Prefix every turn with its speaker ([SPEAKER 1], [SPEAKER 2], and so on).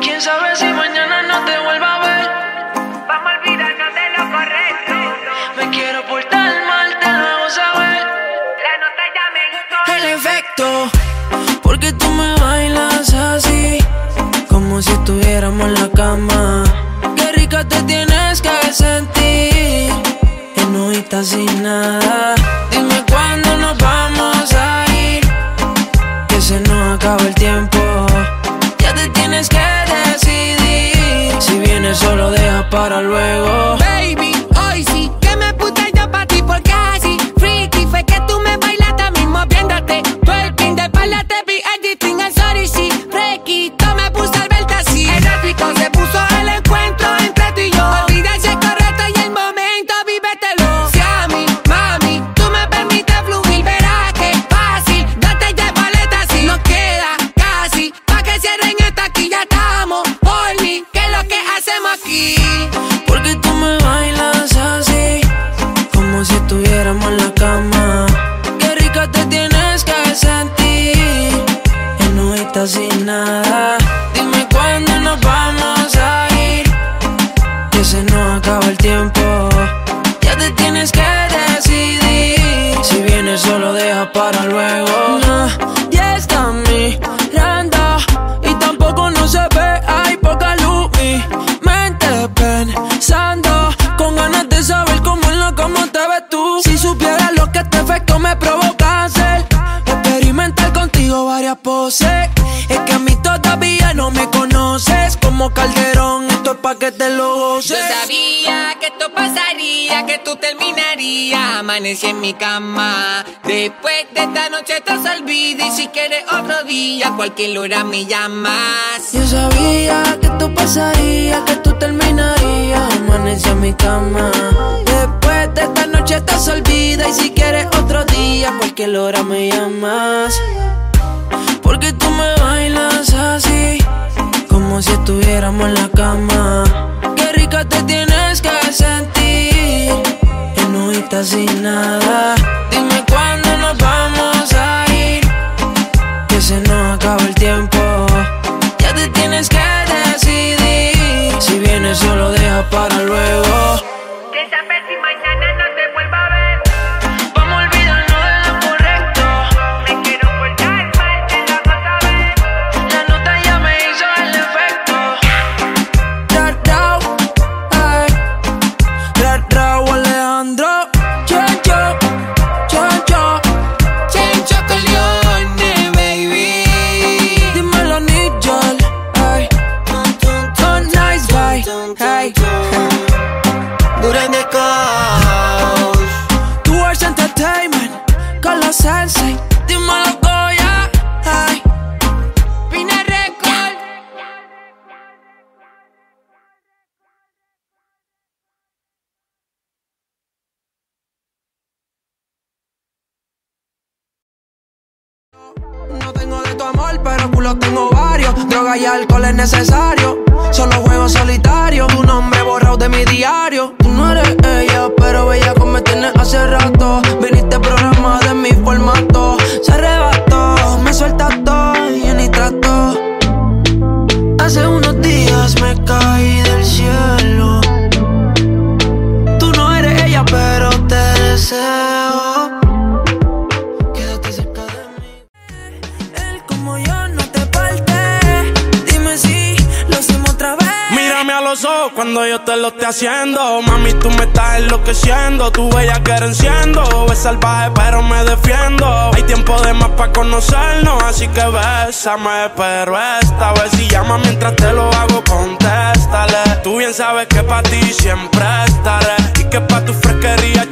[SPEAKER 1] Quién sabe si mañana no te vuelva a ver.
[SPEAKER 2] Vamos a olvidarnos de lo correcto.
[SPEAKER 1] Me quiero portar mal, te lo hago saber.
[SPEAKER 2] La nota ya me gustó.
[SPEAKER 1] El efecto, porque tú me bailas así, como si estuviéramos en la cama. Qué rica te tienes que sentir, enojita sin nada. Dime cuándo nos vamos a ir, que se nos acaba el tiempo. Ya te tienes que decidir, si vienes solo deja para luego.
[SPEAKER 2] Baby, hoy sí que me puse yo pa' ti porque así freaky fue que tú me bailaste mismo viéndote. Twerking de espalda te vi editing al sorry sí. Frequito me puse al verte así. Erótico se puso el encuentro entre tú y yo. Olvídate el correcto y el momento, vívetelo. Si a mí, mami, tú me permites fluir, verás que fácil. Date ya paleta si nos queda casi. Pa' que cierren esta aquí ya estamos. Por mí, ¿qué es lo que hacemos aquí?
[SPEAKER 1] Porque tú me bailas así, como si estuviéramos en la cama. Qué rica te tienes que sentir, enojita sin nada. Dime cuándo nos vamos a ir, que se nos acaba el tiempo. Ya te tienes que decidir, si vienes solo deja para luego. Ya está mirando y tampoco no se ve, hay poca luz. Mi mente pensando, con ganas de saber cómo en la cama te ves tú. Si supieras lo que este efecto me provoca hacer, experimentar contigo varias poses. Es que a mí todavía no me conoces, como Calderón, esto es pa' que te lo goces.
[SPEAKER 2] Yo sabía que esto pasaría, que tú terminarías. Amanecí en mi cama. Después de esta noche te se olvida. Y si quieres otro día, cualquier hora me llamas.
[SPEAKER 1] Yo sabía que esto pasaría, que tú terminarías. Amanecí en mi cama. Después de esta noche te se olvida. Y si quieres otro día, cualquier hora me llamas. Porque tú me bailas así, como si estuviéramos en la cama. Qué rica te tienes que sentir, enojita sin nada. Dime cuándo nos vamos a ir, que se nos acaba el tiempo. Ya te tienes que decidir, si vienes solo deja para luego.
[SPEAKER 2] ¿Qué sabes si mañana no te vuelvo a ver?
[SPEAKER 1] Vamos a olvidarnos de lo correcto.
[SPEAKER 2] Me quiero portar mal, te lo hago saber.
[SPEAKER 1] La nota ya me hizo el efecto. Rao, Alejandro, Chencho, Chencho,
[SPEAKER 2] Chencho Corleone, baby.
[SPEAKER 1] dímelo Nigel, ay, son nice guy, hey.
[SPEAKER 2] Duran de Coach.
[SPEAKER 1] Tours Entertainment, con los Sensei, dímelo Goya, ay.
[SPEAKER 2] Pina Record.
[SPEAKER 1] No tengo de tu amor, pero culo tengo varios. Droga y alcohol es necesario. Solo juego solitario. Tu nombre borrado de mi diario. Tú no eres ella, pero bella como me tienes hace rato. Viniste programada en mi formato. Se arrebató, me suelta todo y ni trato. Hace unos días me caí del cielo. Tú no eres ella, pero te deseo. Quédate cerca de mí. Él como yo no te parte. Dime si lo hacemos otra vez.
[SPEAKER 3] Mírame a los ojos cuando yo te lo esté haciendo. Mami, tú me estás enloqueciendo. Tu bella que enciendo. Es salvaje pero me defiendo. Hay tiempo de más para conocernos, así que bésame. Pero esta vez si llamas mientras te lo hago, contéstale. Tú bien sabes que pa' ti siempre estaré, y que pa' tu fresquería